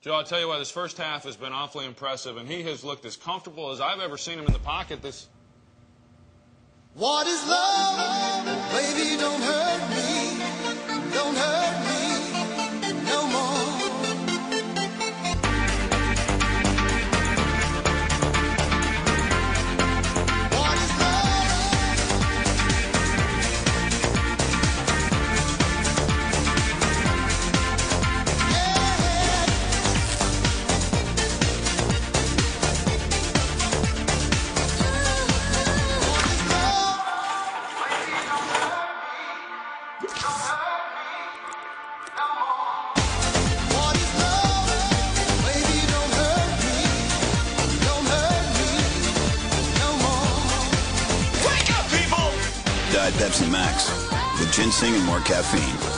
Joe, I'll tell you what, this first half has been awfully impressive, and he has looked as comfortable as I've ever seen him in the pocket. What is love? Baby, don't hurt me. Don't hurt me no more. What is love? Diet Pepsi Max with ginseng and more caffeine.